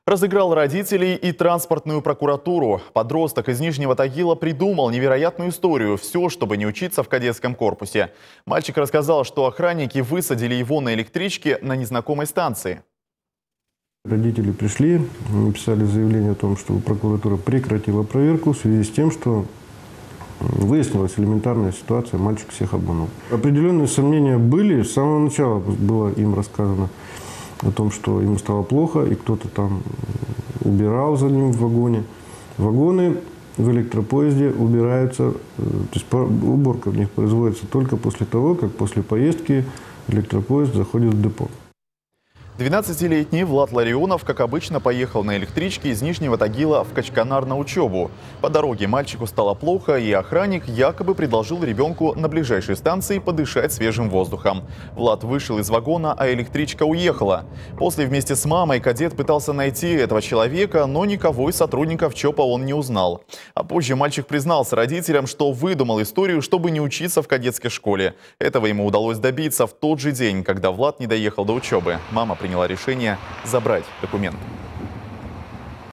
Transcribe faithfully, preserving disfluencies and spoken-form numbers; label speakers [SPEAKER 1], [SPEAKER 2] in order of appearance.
[SPEAKER 1] Разыграл родителей и транспортную прокуратуру. Подросток из Нижнего Тагила придумал невероятную историю. Все, чтобы не учиться в кадетском корпусе. Мальчик рассказал, что охранники высадили его на электричке на незнакомой станции.
[SPEAKER 2] Родители пришли, написали заявление о том, что прокуратура прекратила проверку в связи с тем, что выяснилась элементарная ситуация, мальчик всех обманул. Определенные сомнения были, с самого начала было им рассказано о том, что ему стало плохо, и кто-то там убирал за ним в вагоне. Вагоны в электропоезде убираются, то есть уборка в них производится только после того, как после поездки электропоезд заходит в депо.
[SPEAKER 1] двенадцатилетний Влад Ларионов, как обычно, поехал на электричке из Нижнего Тагила в Качканар на учебу. По дороге мальчику стало плохо, и охранник якобы предложил ребенку на ближайшей станции подышать свежим воздухом. Влад вышел из вагона, а электричка уехала. После вместе с мамой кадет пытался найти этого человека, но никого из сотрудников ЧОПа он не узнал. А позже мальчик признался родителям, что выдумал историю, чтобы не учиться в кадетской школе. Этого ему удалось добиться в тот же день, когда Влад не доехал до учебы. Мама приняла решение забрать документы.